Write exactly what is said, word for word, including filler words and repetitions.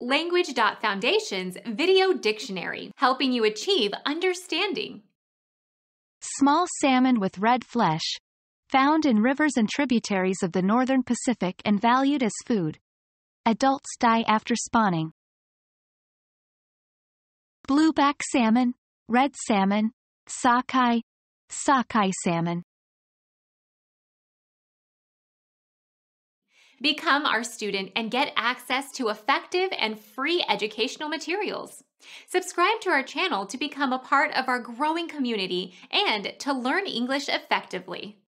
Language.Foundation's Video Dictionary, helping you achieve understanding. Small salmon with red flesh, found in rivers and tributaries of the northern Pacific and valued as food. Adults die after spawning. Blueback salmon, red salmon, sockeye, sockeye salmon. Become our student and get access to effective and free educational materials. Subscribe to our channel to become a part of our growing community and to learn English effectively.